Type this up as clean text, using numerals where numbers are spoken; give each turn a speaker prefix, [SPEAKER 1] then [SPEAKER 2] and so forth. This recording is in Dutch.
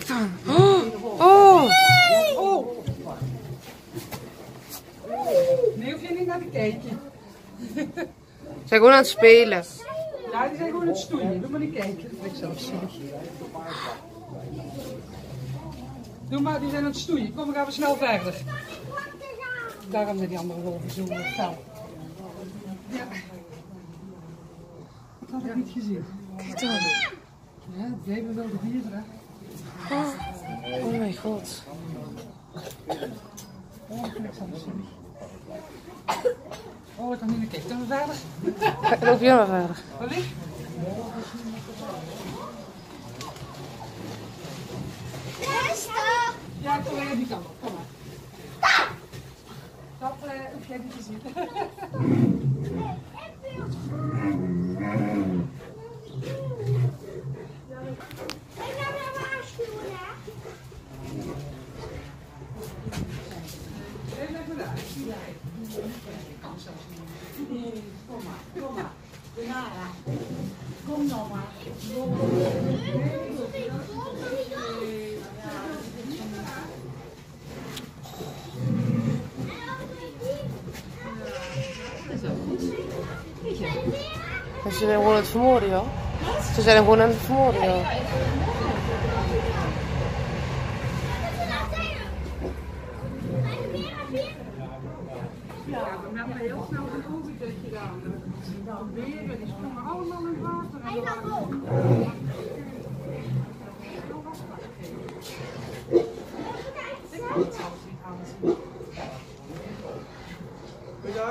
[SPEAKER 1] Kijk dan. Oh.
[SPEAKER 2] Nee, hoef je niet naar te kijken.
[SPEAKER 1] Ze zijn gewoon aan het spelen.
[SPEAKER 2] Ja, die zijn gewoon aan het stoeien. Doe maar niet kijken. Ik zelf zielig. Doe maar, die zijn aan het stoeien. Kom, dan gaan we snel verder. Daarom zijn die andere wolven zo fel. Ja. Dat had ik niet gezien.
[SPEAKER 1] Kijk dan.
[SPEAKER 2] Ja, het blijven wel de dieren, hè.
[SPEAKER 1] Oh mijn god.
[SPEAKER 2] Oh, ik vind het zo zielig. Oh, ik kan niet naar kijken. Doen we verder?
[SPEAKER 1] Loop jij maar verder.
[SPEAKER 2] Wat ligt? Ja, kom maar die kant op. Kom maar. Dat hoef jij niet te zien. Even daar. Ik kan zelfs niet. Kom maar, kom maar. Kom nou maar.
[SPEAKER 1] Ze zijn hem gewoon aan het vermoorden, joh. Ze zijn hem gewoon aan het vermoorden, joh.
[SPEAKER 2] Ja, we hebben heel snel een overzet gedaan. Nou, beren, die sprongen allemaal in het water.
[SPEAKER 3] Goeiedag.